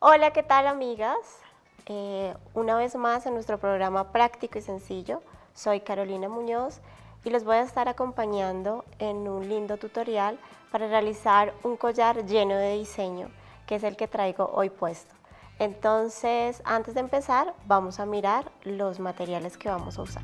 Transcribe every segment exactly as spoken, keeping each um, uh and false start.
Hola, ¿qué tal amigas? Eh, una vez más en nuestro programa Práctico y Sencillo, soy Carolina Muñoz y los voy a estar acompañando en un lindo tutorial para realizar un collar lleno de diseño, que es el que traigo hoy puesto. Entonces, antes de empezar, vamos a mirar los materiales que vamos a usar.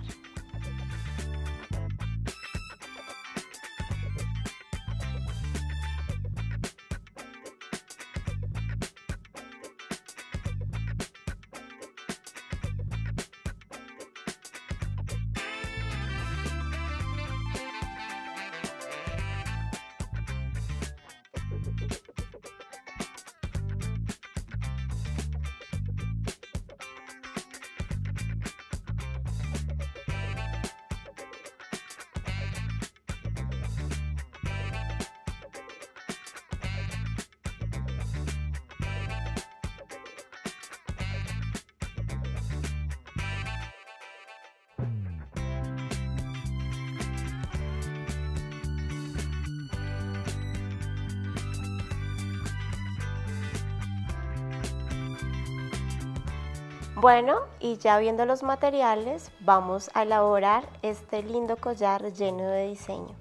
Bueno, y ya viendo los materiales, vamos a elaborar este lindo collar lleno de diseño.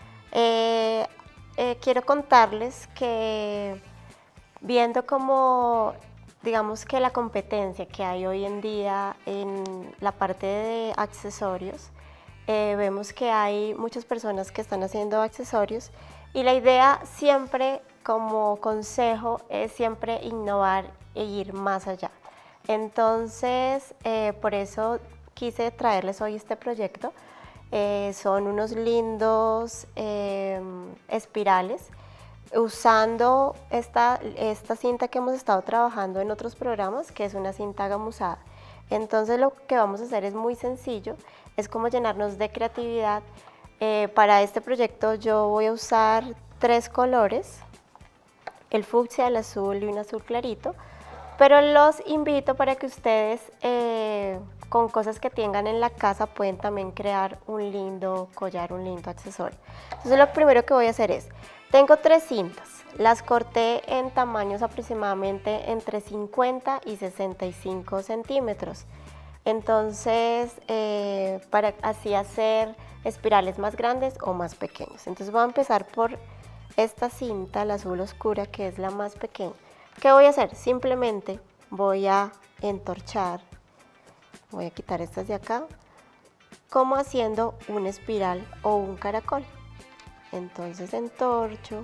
Eh, eh, quiero contarles que viendo como, digamos que la competencia que hay hoy en día en la parte de accesorios, eh, vemos que hay muchas personas que están haciendo accesorios y la idea siempre como consejo es siempre innovar e ir más allá. Entonces, eh, por eso quise traerles hoy este proyecto. Eh, son unos lindos eh, espirales usando esta, esta cinta que hemos estado trabajando en otros programas, que es una cinta gamuzada. Entonces lo que vamos a hacer es muy sencillo, es como llenarnos de creatividad. Eh, para este proyecto yo voy a usar tres colores, el fucsia, el azul y un azul clarito, pero los invito para que ustedes eh, con cosas que tengan en la casa pueden también crear un lindo collar, un lindo accesorio. Entonces lo primero que voy a hacer es, tengo tres cintas, las corté en tamaños aproximadamente entre cincuenta y sesenta y cinco centímetros. Entonces, eh, para así hacer espirales más grandes o más pequeños. Entonces voy a empezar por esta cinta, la azul oscura, que es la más pequeña. ¿Qué voy a hacer? Simplemente voy a entorchar, voy a quitar estas de acá, como haciendo una espiral o un caracol. Entonces entorcho,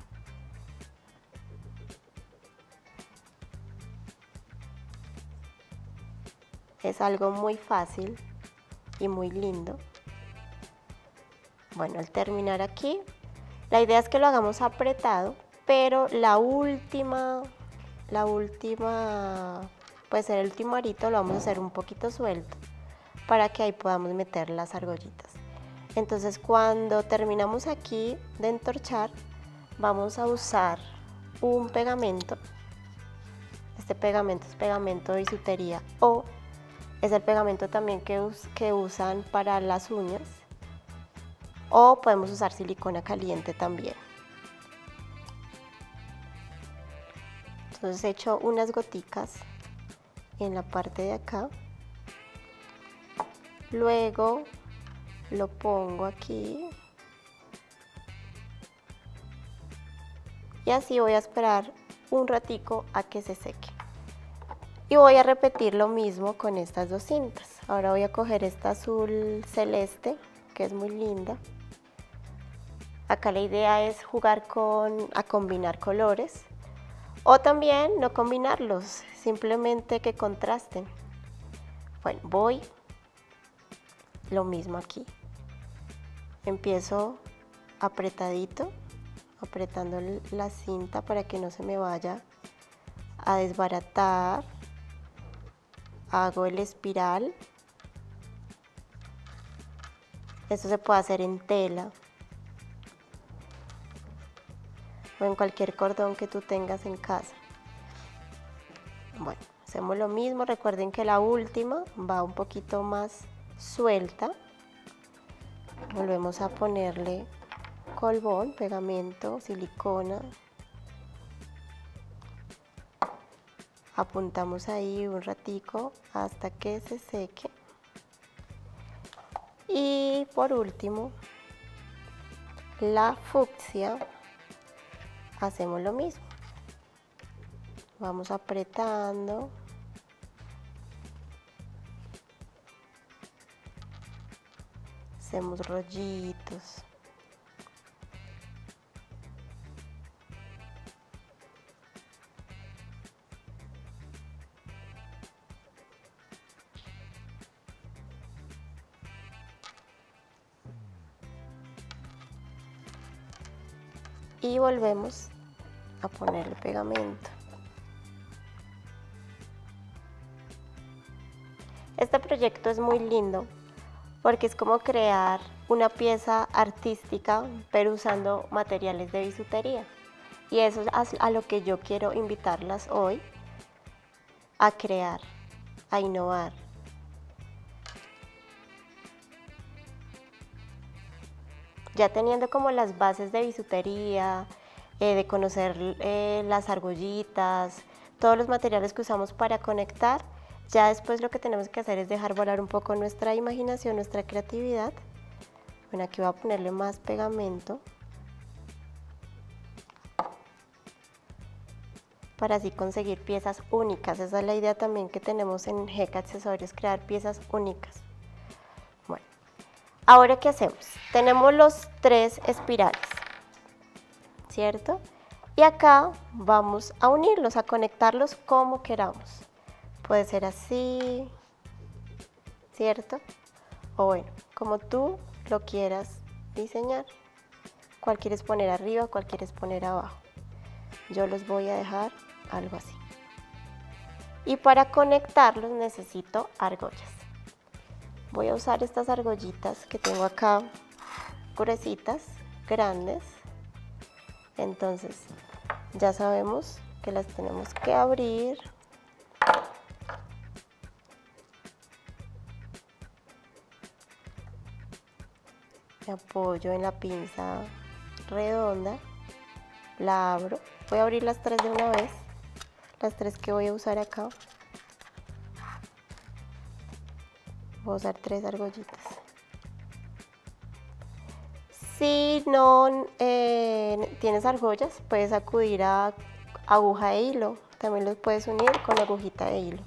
es algo muy fácil y muy lindo. Bueno, al terminar aquí, la idea es que lo hagamos apretado, pero la última, la última, pues el último arito lo vamos a hacer un poquito suelto para que ahí podamos meter las argollitas. Entonces cuando terminamos aquí de entorchar, vamos a usar un pegamento. Este pegamento es pegamento de bisutería o es el pegamento también que, us que usan para las uñas, o podemos usar silicona caliente también. Entonces echo unas goticas en la parte de acá, luego lo pongo aquí y así voy a esperar un ratico a que se seque. Y voy a repetir lo mismo con estas dos cintas. Ahora voy a coger esta azul celeste, que es muy linda. Acá la idea es jugar con, a combinar colores. O también no combinarlos, simplemente que contrasten. Bueno, voy lo mismo aquí. Empiezo apretadito, apretando la cinta para que no se me vaya a desbaratar. Hago el espiral. Esto se puede hacer en tela o en cualquier cordón que tú tengas en casa. Bueno, hacemos lo mismo. Recuerden que la última va un poquito más suelta. Volvemos a ponerle colbón, pegamento, silicona. Apuntamos ahí un ratico hasta que se seque. Y por último, la fucsia, hacemos lo mismo. Vamos apretando. Hacemos rollitos. Y volvemos a ponerle pegamento. Este proyecto es muy lindo porque es como crear una pieza artística pero usando materiales de bisutería. Y eso es a lo que yo quiero invitarlas hoy, a crear, a innovar. Ya teniendo como las bases de bisutería, eh, de conocer eh, las argollitas, todos los materiales que usamos para conectar, ya después lo que tenemos que hacer es dejar volar un poco nuestra imaginación, nuestra creatividad. Bueno, aquí voy a ponerle más pegamento para así conseguir piezas únicas. Esa es la idea también que tenemos en G K Accesorios, crear piezas únicas. Bueno, ahora ¿qué hacemos? Tenemos los tres espirales, ¿cierto? Y acá vamos a unirlos, a conectarlos como queramos. Puede ser así, ¿cierto? O bueno, como tú lo quieras diseñar. ¿Cuál quieres poner arriba, cuál quieres poner abajo? Yo los voy a dejar algo así. Y para conectarlos necesito argollas. Voy a usar estas argollitas que tengo acá, gruesitas, grandes. Entonces, ya sabemos que las tenemos que abrir. Me apoyo en la pinza redonda, la abro. Voy a abrir las tres de una vez, las tres que voy a usar acá. Voy a usar tres argollitas. Si no eh, tienes argollas, puedes acudir a aguja de hilo. También los puedes unir con agujita de hilo.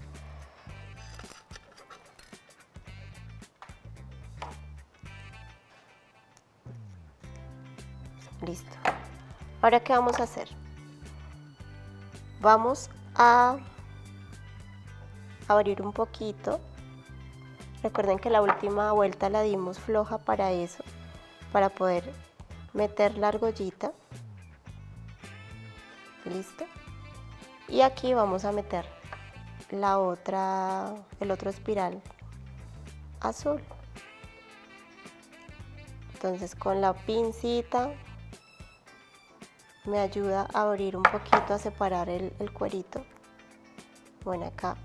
Listo. Ahora, ¿qué vamos a hacer? Vamos a abrir un poquito. Recuerden que la última vuelta la dimos floja para eso, para poder meter la argollita. Listo. Y aquí vamos a meter la otra, el otro espiral azul. Entonces con la pincita me ayuda a abrir un poquito, a separar el, el cuerito. Bueno, acá,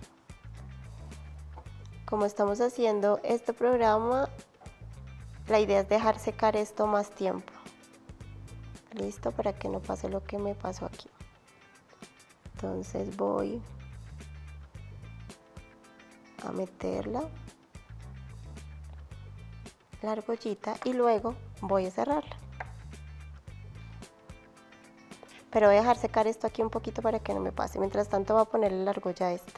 como estamos haciendo este programa, la idea es dejar secar esto más tiempo. Listo, para que no pase lo que me pasó aquí. Entonces voy a meterla, la argollita, y luego voy a cerrarla. Pero voy a dejar secar esto aquí un poquito para que no me pase. Mientras tanto voy a ponerle la argolla esta.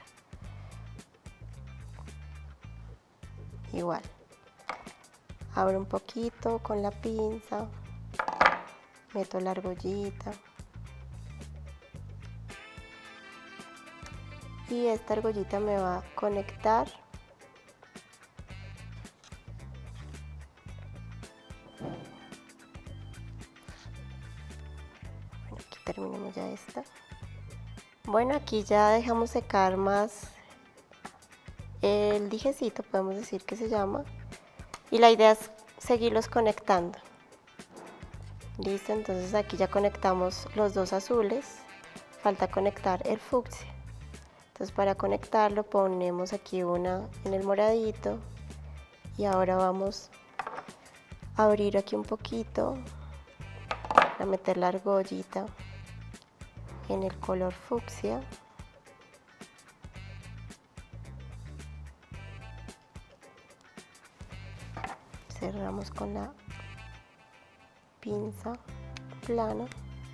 Igual. Abro un poquito con la pinza. Meto la argollita. Y esta argollita me va a conectar. Terminemos ya esta. Bueno, aquí ya dejamos secar más el dijecito, podemos decir que se llama, y la idea es seguirlos conectando. Listo, entonces aquí ya conectamos los dos azules, falta conectar el fucsia. Entonces para conectarlo ponemos aquí una en el moradito y ahora vamos a abrir aquí un poquito, a meter la argollita en el color fucsia. cerramos con la pinza plana.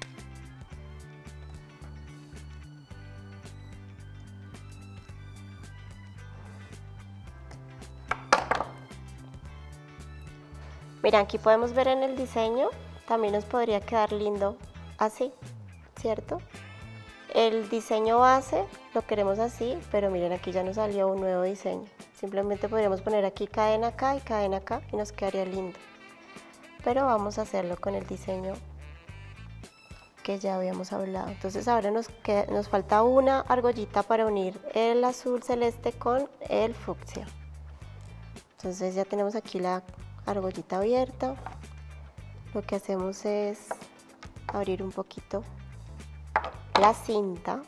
Mira, aquí podemos ver en el diseño, también nos podría quedar lindo así, ¿cierto? El diseño base lo queremos así, pero miren, aquí ya nos salió un nuevo diseño. Simplemente podríamos poner aquí cadena acá y cadena acá y nos quedaría lindo. Pero vamos a hacerlo con el diseño que ya habíamos hablado. Entonces ahora nos, queda, nos falta una argollita para unir el azul celeste con el fucsia. Entonces ya tenemos aquí la argollita abierta. Lo que hacemos es abrir un poquito la cinta,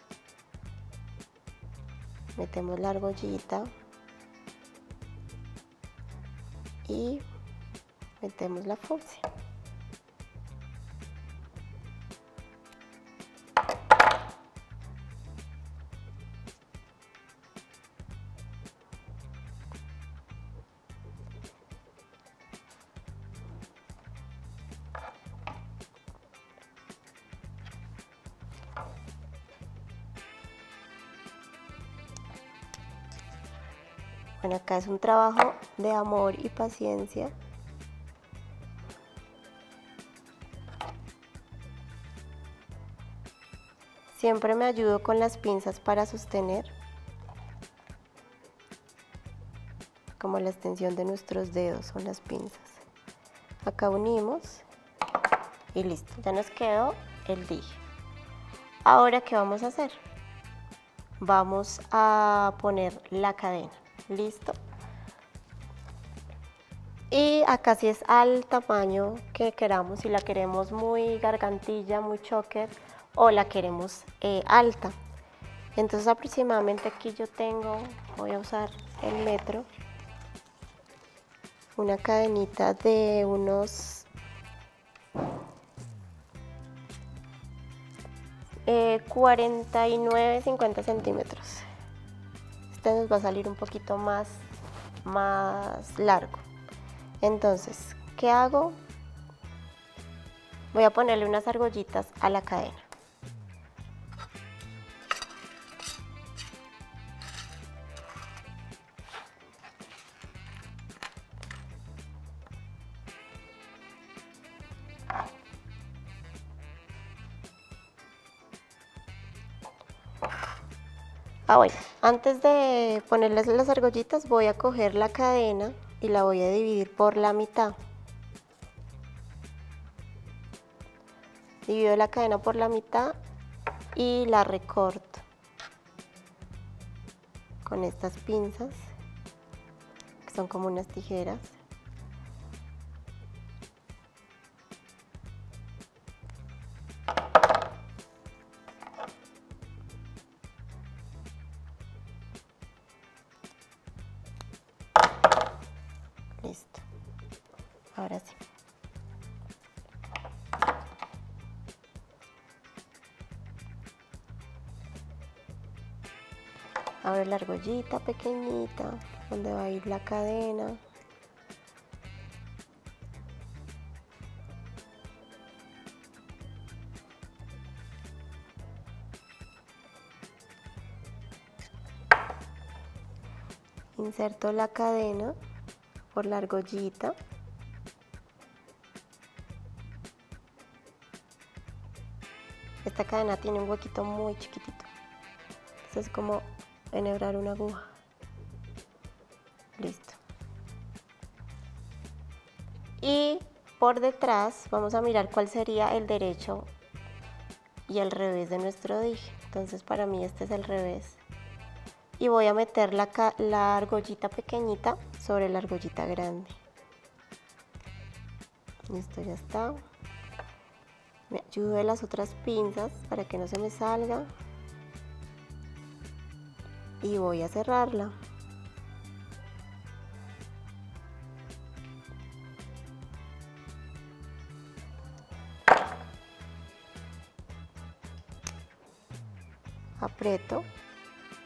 metemos la argollita y metemos la fucsia. Bueno, acá es un trabajo de amor y paciencia. Siempre me ayudo con las pinzas para sostener, como la extensión de nuestros dedos son las pinzas. Acá unimos y listo, ya nos quedó el dije. Ahora, ¿qué vamos a hacer? Vamos a poner la cadena. Listo. Y acá sí es al tamaño que queramos, si la queremos muy gargantilla, muy choker, o la queremos eh, alta. Entonces aproximadamente aquí yo tengo, voy a usar el metro, una cadenita de unos eh, cuarenta y nueve, cincuenta centímetros. Este nos va a salir un poquito más, más largo. Entonces, ¿qué hago? Voy a ponerle unas argollitas a la cadena. Ah, bueno, antes de ponerles las argollitas voy a coger la cadena y la voy a dividir por la mitad. Divido la cadena por la mitad y la recorto con estas pinzas, que son como unas tijeras. Listo. Ahora sí. Abro la argollita pequeñita donde va a ir la cadena. Inserto la cadena por la argollita. Esta cadena tiene un huequito muy chiquitito. Esto es como enhebrar una aguja. Listo. Y por detrás vamos a mirar cuál sería el derecho y el revés de nuestro dije. Entonces para mí este es el revés. Y voy a meter la, la argollita pequeñita sobre la argollita grande. Listo, ya está. Me ayudo de las otras pinzas para que no se me salga. Y voy a cerrarla. Aprieto.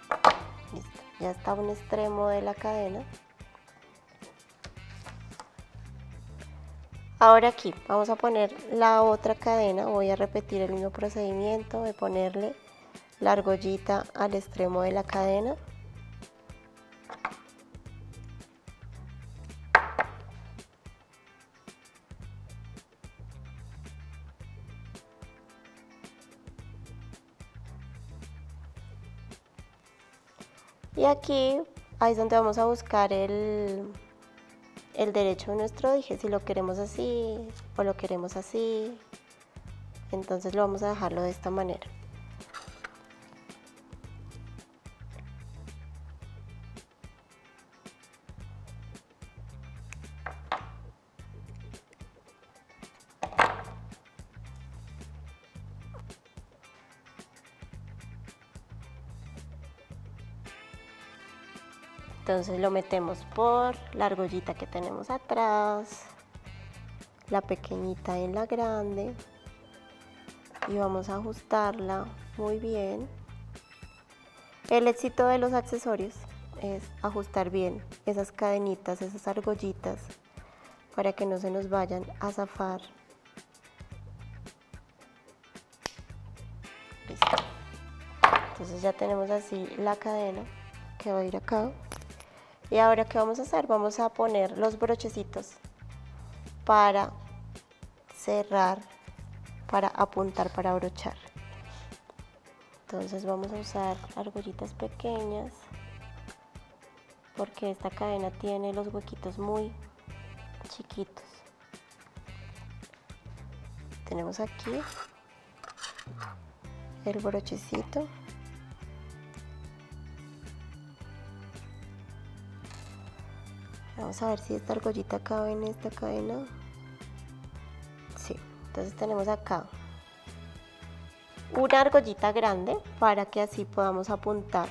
Listo, ya está un extremo de la cadena. Ahora aquí vamos a poner la otra cadena, voy a repetir el mismo procedimiento de ponerle la argollita al extremo de la cadena. Y aquí, ahí es donde vamos a buscar el, el derecho de nuestro dije, si lo queremos así o lo queremos así. Entonces lo vamos a dejarlo de esta manera. Entonces lo metemos por la argollita que tenemos atrás, la pequeñita en la grande, y vamos a ajustarla muy bien. El éxito de los accesorios es ajustar bien esas cadenitas, esas argollitas, para que no se nos vayan a zafar. Listo. Entonces ya tenemos así la cadena que va a ir acá. Y ahora, ¿qué vamos a hacer? Vamos a poner los brochecitos para cerrar, para apuntar, para abrochar. Entonces vamos a usar argollitas pequeñas porque esta cadena tiene los huequitos muy chiquitos. Tenemos aquí el brochecito. Vamos a ver si esta argollita cabe en esta cadena. Sí, entonces tenemos acá una argollita grande para que así podamos apuntar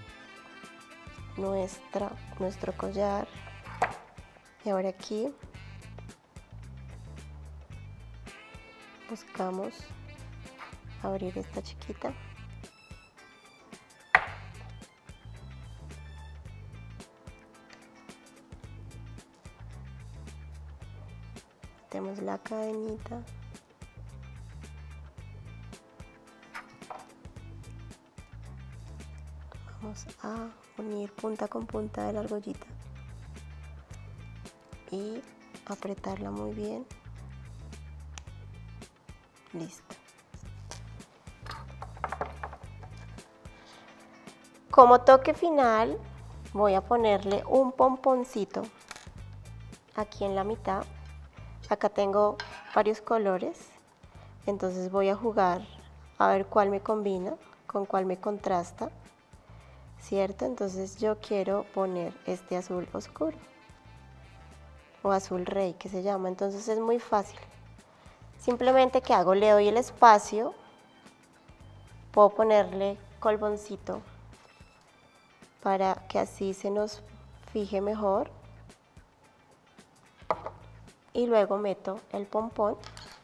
nuestra, nuestro collar. Y ahora aquí buscamos abrir esta chiquita. Metemos la cadenita. Vamos a unir punta con punta de la argollita y apretarla muy bien. Listo. Como toque final voy a ponerle un pomponcito aquí en la mitad. Acá tengo varios colores, entonces voy a jugar a ver cuál me combina, con cuál me contrasta, ¿cierto? Entonces yo quiero poner este azul oscuro o azul rey que se llama. Entonces es muy fácil. Simplemente, ¿qué hago? Le doy el espacio, puedo ponerle colboncito para que así se nos fije mejor. Y luego meto el pompón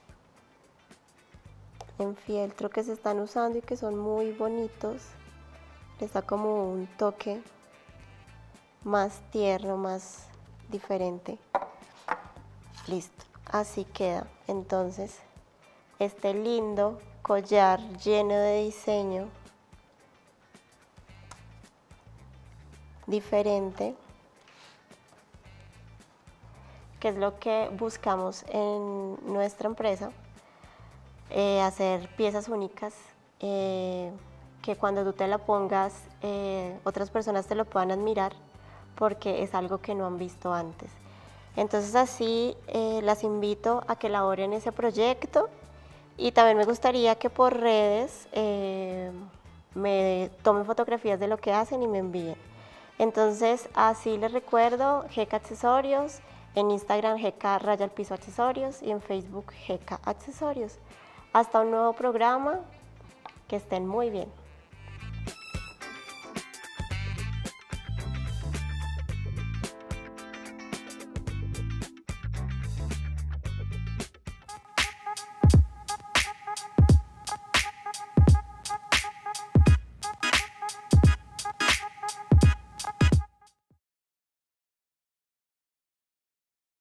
en fieltro que se están usando y que son muy bonitos. Les da como un toque más tierno, más diferente. Listo, así queda. Entonces, este lindo collar lleno de diseño diferente, que es lo que buscamos en nuestra empresa, eh, hacer piezas únicas, eh, que cuando tú te la pongas, eh, otras personas te lo puedan admirar, porque es algo que no han visto antes. Entonces así eh, las invito a que elaboren ese proyecto, y también me gustaría que por redes eh, me tomen fotografías de lo que hacen y me envíen. Entonces así les recuerdo, G K Accesorios, en Instagram G K raya al piso accesorios y en Facebook G K Accesorios. Hasta un nuevo programa, que estén muy bien.